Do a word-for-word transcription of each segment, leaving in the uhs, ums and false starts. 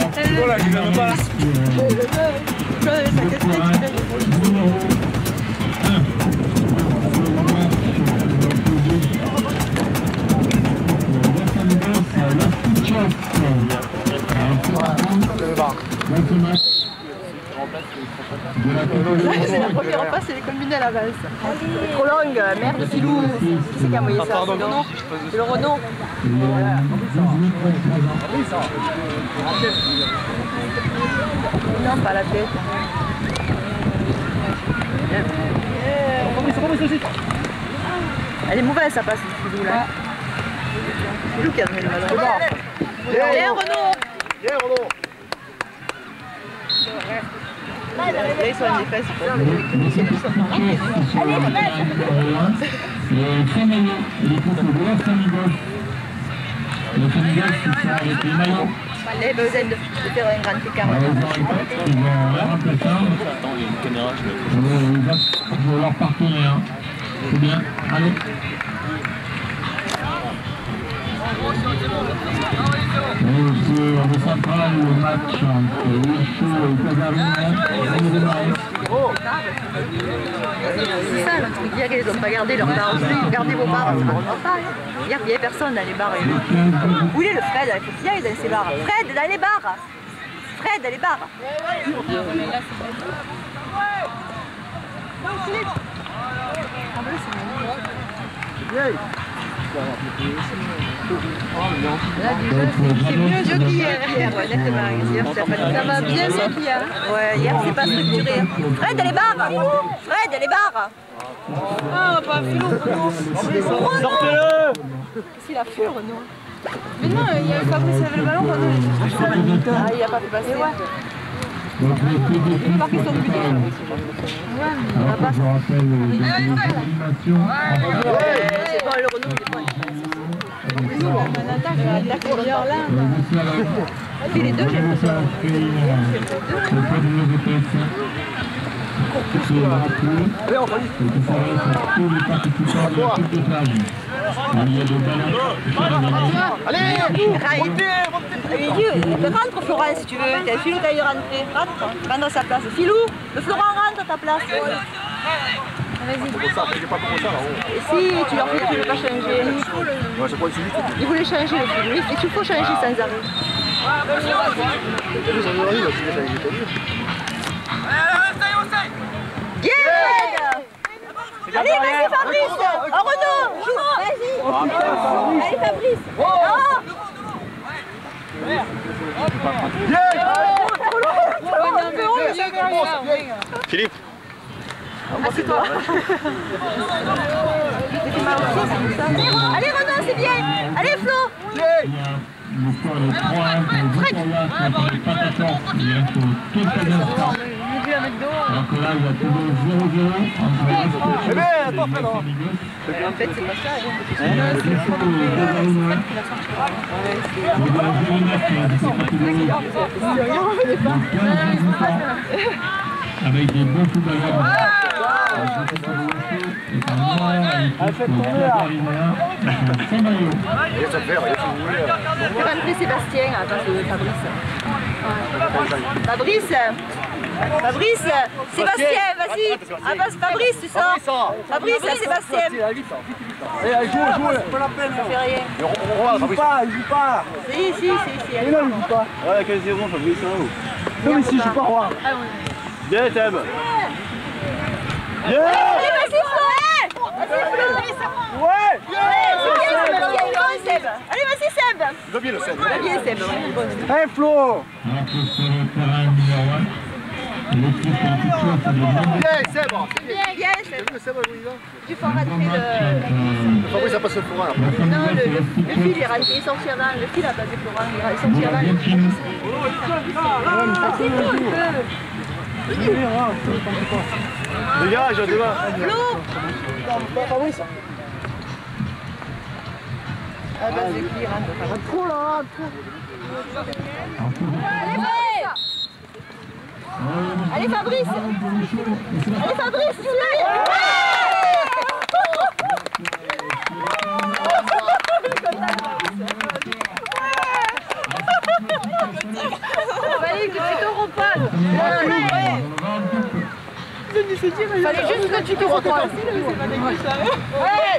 Voilà, je ne pas. C'est la première passe, c'est les combinés à la valse. C'est trop longue, merde, Filou. Qui c'est qui a envoyé ça? C'est le Renault. C'est le Renault. Non, pas la tête. Elle est mauvaise, ça passe, Filou là. Filou qui a donné le ballon. Viens, Renault. Viens, Renault. Là, ils sont en défense. Le Sénégal, l'équipe de la Sénégal. Le Sénégal qui sont avec les maillots. Elle a besoin de faire un grand écart. Ils vont remplacer. Ils vont leur partenaire. C'est bien. Allez. Et sur le central, le match entre Wichou et Cagarine. C'est ça le truc, hier ils n'ont pas gardé leur barre aussi, gardez vos barres, ça ne va pas. Hier il n'y avait personne dans les bars. Où est le Fred? Il faut qu'il y aille dans ces bars. Fred, dans les bars. Fred, dans les bars. C'est mieux jeu qu'hier, hier, honnêtement. Hier, ça va bien ça qu'hier. Ouais, hier c'est pas structuré. Fred, elle est barre. Fred, elle est barre. Ah, pas Philo, Renaud. Sortez-le. Qu'est-ce qu'il a fait, Renaud? Mais non, il y a Fabrice qui avait le ballon, Renaud. Ah, il a pas fait passer, ouais. Il a marqué son but. Ouais, mais il va pas. Je rappelle l'animation. C'est bon, le Renaud, il est pas. On attaque, on attaque derrière là. Et les deux, j'ai fait ça. Allez, on va y tous les participants de l'équipe de plage. Il y a des ballons. Allez, rentre Florent si tu veux. T'as Philou qui a eu rentré. Rentre, prends dans sa place. Philou, le Florent rentre à ta place. Vas-y. Et si tu leur fais, tu ne veux pas changer. Il voulait changer le Philou. Et tu faut changer sans arrêt. Yeah! Allez, vas-y Fabrice! Oh Renaud! Joue! Vas-y! Allez Fabrice! Oh! Philippe. Assieds-toi! Allez Renaud, c'est bien! Allez Flo! Le score est trois un pour Victoria contre les Patatons. Il reste quelques instants. Donc là, il y a toujours zéro zéro entre Eh bien, attends, Fred. En fait, c'est pas ça. C'est le avec des bons coups d'avant. Et un noir, l'équipe Cagarina, sans maillot. Tu vas rentrer Sébastien à la place de Fabrice. Fabrice! Fabrice! Sébastien, vas-y! Ah, bah, Fabrice, tu sors! Fabrice, Sébastien! Allez, joue, joue! C'est pas la peine! Ça fait rien. Il joue pas, il joue pas! Si, si, si, si. Mais non, il joue pas! Ouais, quel zéro, Fabrice, hein? Non, mais si, il joue pas, Roi! Bien, Thème! Yeah! Allez, vas-y, Flo! Vas-y, Flo! Ouais! Allez, vas-y, Seb! Il va bien, le Seb! Il va bien, Seb, ouais. Allez, Flo! Alors que sur le terrain numéro un, l'équipe est toute chose de Montpellier. Bien, Seb! Bien, bien, Seb. Le Seb, où il va? Tu fais rentrer le... Fabrice a passé le fourrin, là. Non, le, le, le fil est rentré, il est sorti avant. Le fil a pas fait Florent, il est sorti avant. C'est tout un peu. Dégage, dégage! Flo! Fabrice! Ah bah c'est qui rentre. Trop là, trop! Allez Fabrice! Allez Fabrice, tu l'as! Fallait juste que tu te retrouves. Ouais.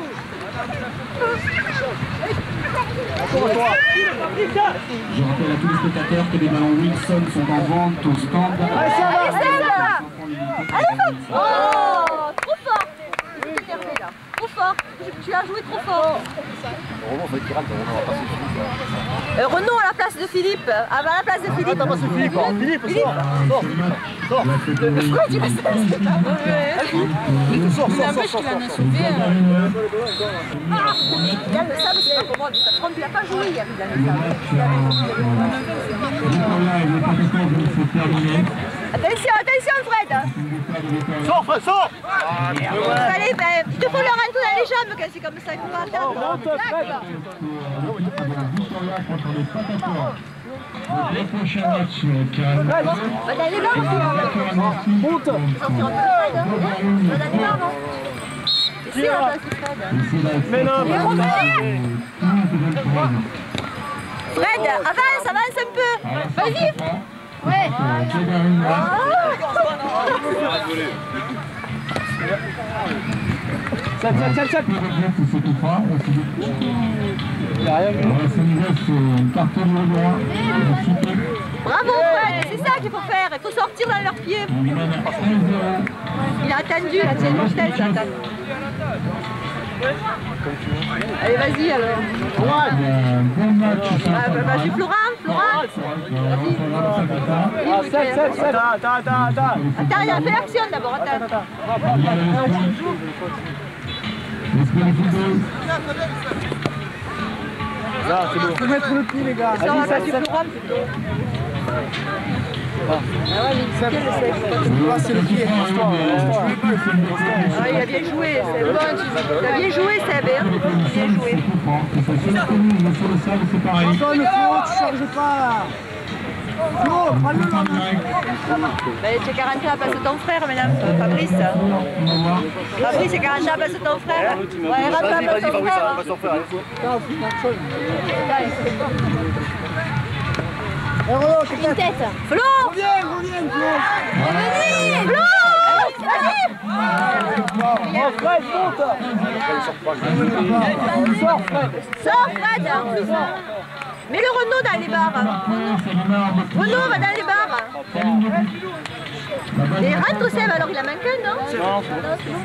Je rappelle à tous les spectateurs que les ballons Wilson sont en vente au stand. Allez, Seb! Allez, Seb! Oh, trop fort! Je vais t'énerver là. Trop fort. Tu as joué trop fort. Vraiment, faut être pirate, on va passer Philippe. Euh, Renaud à la place de Philippe. Ah, bah, à la place de Philippe. Ah, t'as passé Philippe, hein. Philippe, sors. Sors. Sors. Pourquoi tu fais ça? C'est pas mauvais. Sors, sors, sors, sors. Yann, le sable, c'est pas pour moi. Ça prend, il a pas joué hier, il a le Attention, attention, Fred. Sors, Fred, sors. Allez, ben, il te faut le rentrer dans les jambes quand c'est comme ça, il faut pas attendre. Le prochain match qui a Va dans les barres, Monte. Va dans les barres, c'est la place de Fred. Mais non, mais non. Fred, avance, avance un peu. Vas-y. Ouais. Seb, Seb, Seb, Seb. Bravo Fred, c'est ça qu'il faut faire, il faut sortir dans leurs pieds. Il a attendu, là, c'est une mortelle, ça attend. Allez, vas-y alors. Ah, bah, vas-y, Florent, Florent. Ah, Seb, Seb, Seb. Attends, attends, attends. Attends, il a fait l'action d'abord, attends. Là, c'est bon. Faut mettre le pied, les gars. Sors la place du Florent plutôt. Ah ouais, mais c'est le Seb. C'est le pied. Ah, il a bien joué, Seb. Bon, tu as bien joué, Seb. Hein, bien joué. Attends, le Flo, tu charges pas. Flo, prends-le là. Ben, tu as quarante ans à passer ton frère, mesdames, Fabrice. Fabrice, c'est quarante ans à passer ton frère. Ouais, rattrape Vas-y, ton Fabrice, frère. on va s'en faire. Une tête. Flo! Reviens, reviens, Flo. Revenez! Flo! Vas-y! Oh, Fred, monte. Sors, Fred. Sors, Fred! Mets le Renaud dans les barres. Renaud va dans les barres. Et rentre Seb, alors il a manqué, non? Non, c'est bon.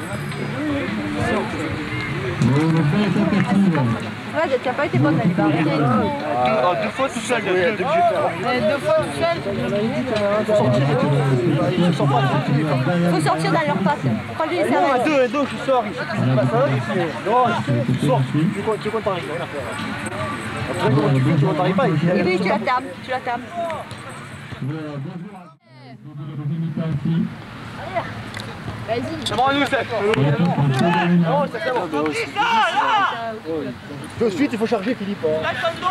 Fred, tu n'as pas été bonne dans les barres. Ah, deux fois tout seul, deux, deux, deux, Deux fois tout seul. Il faut sortir dans leur passe. Quand je les non, à deux, à deux, je sors. Il faut pas ça. Non, tu sors. Tu comptes t'arriver. Après, comment tu fais, tu comptes t'arriver pas. Oui, oui, tu la tames. Tu la tames. Vas-y. C'est bon, nous, c'est. Non, c'est bon. De suite, il faut charger, Philippe. Allez,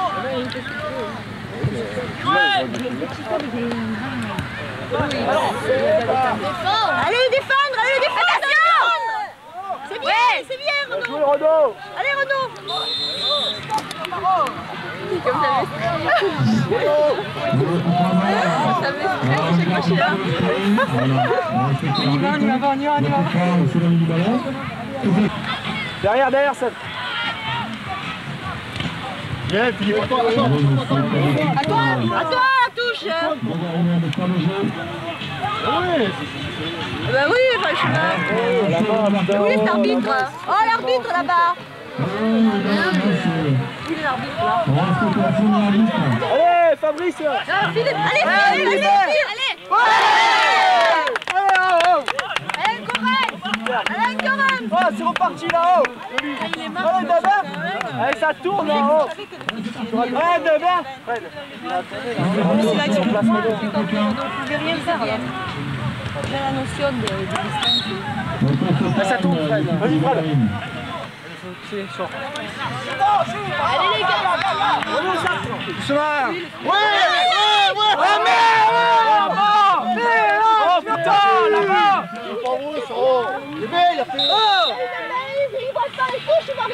défendre, allez, défendre. C'est bien, c'est bien, Renaud. Renaud. Allez, Renaud. Comme ça me stresse. Ça me stresse, je sais pas, je suis là. On y va, on y va, on y va, on y va. Derrière, derrière, Seb. Bien, Philippe. À toi, à toi, la touche. Oui. Bah oui, enfin, je suis là. Oui, c'est l'arbitre. Oh, l'arbitre là-bas. Il est l'arbitre là. Allez, Fabrice. Non, Philippe, allez, allez, allez, allez. Allez, correct. Allez, correct. Oh, c'est reparti là-haut. Allez, Dabin. Allez, ça tourne là-haut. Allez, Dabin. Fred. C'est là que je comprends, donc vous ne pouvez rien faire. J'ai la notion de distance. Ça tourne, Fred. Vas-y, Fred. Allez, les gars. Doucement. Ouais, ouais, ouais. Ah, merde. Oh, putain, là-bas. Il est bien, il a fait. Oh.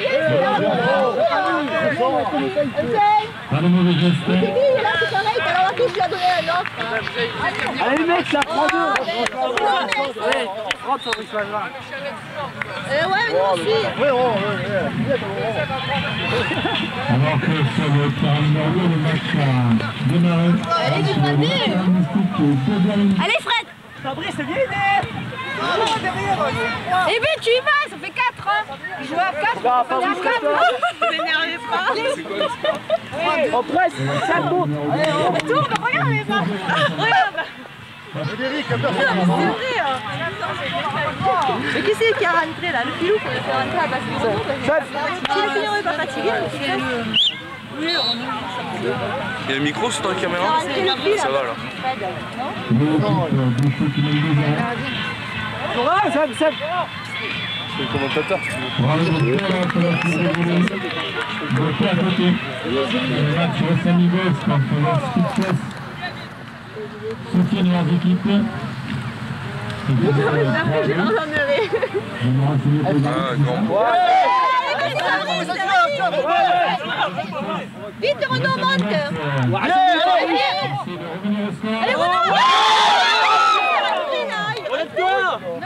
Pas de mauvais geste. touche, il a donné un autre. Allez mec, là, prends deux. Ouais, rentre sur Richemont là. Euh, ouais, mais nous aussi. Oui, oh, ouais, Alors que sur le terrain numéro deux, le match a démarré. Allez, du Allez, Fred. Fabrice, c'est bien aidé. Eh ben, tu y vas, ça fait quatre. Hein. Je joue à quatre. Bah, Fabrice, quatre. Ne m'énervez pas. On presse, ça monte. Allez, on Tourne, regarde les mains. Regarde. Frédéric, C'est vrai, hein. Mais qui c'est qui a rentré là? Le filou qu'on a fait rentrer à la place du Bordeaux. Si le client n'est pas fatigué, il est oui, on il y a le micro sur ta caméra? Ça va là. Ouais, Seb, Seb. C'est le commentateur si tu veux. Bravo, le à côté. Le match Los Amigos contre los Success soutiennent leurs équipes. Ah, grand. Vite, Renaud, monte. Allez, Allez, Renaud. Relève-toi.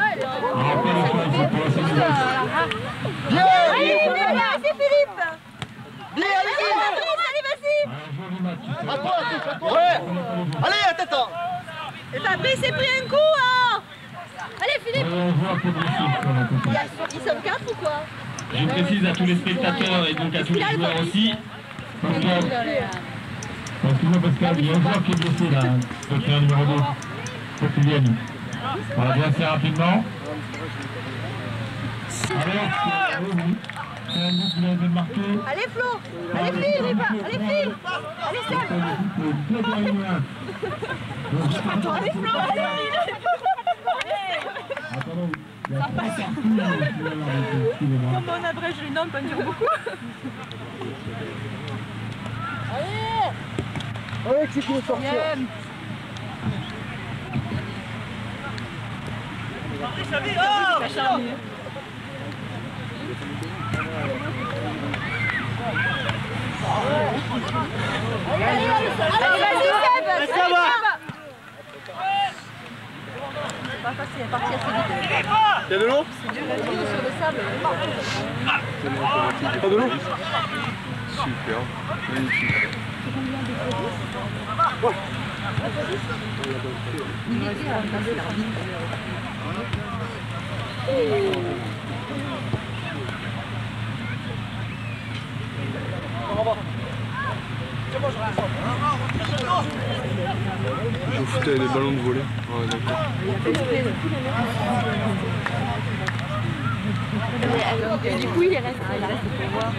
Allez, c'est Philippe. Bien, allez, Allez, vas-y. à toi, à toi. Ouais. Allez, attends. Et Fabrice s'est pris un coup, hein. Allez, Philippe. Ils sont quatre ou quoi? Je précise à tous les spectateurs et donc à tous les joueurs aussi. Pascal, excuse-moi Pascal, il y a un joueur qui est blessé là, sur le terrain numéro deux. Faut qu'il vienne. On va bien assez rapidement. Alors, c'est un but qui vient de marquer. Allez, Flo. Allez, Phil. Allez, Phil. Allez, Sam. Allez, Flo. Allez, comme on abrège les noms, on peut en dire beaucoup. Allez. Allez, c'est qui veut sortir. Allez, vas-y, Seb. Ça va. C'est pas facile, elle est partie assez vite. Il y a de l'eau? C'est dur, elle est sur le sable. Pas de l'eau? Super, magnifique. Je vous foutais des ballons de volley. Ouais, d'accord. Et du coup, il est resté là pour voir.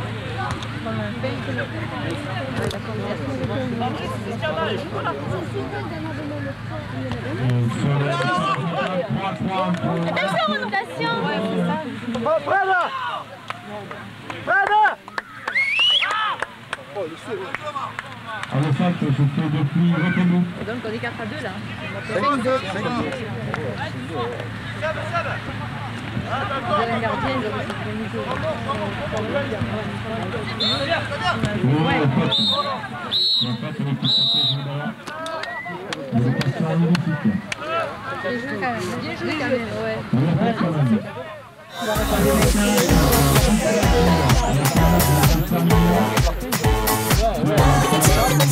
Attention, remontation. Oh, Brada. Brada. Oh, le sait. Alors le fait, je fais depuis Retenue. Donc on est quatre à deux là. cinquante-deux. Un gardien, il doit se Oui, en fait, en fait, avec le santé du ballon, il est passé en magnifique. Bien joué quand même, bien joué quand même, ouais. On l'a fait quand même. Ouais.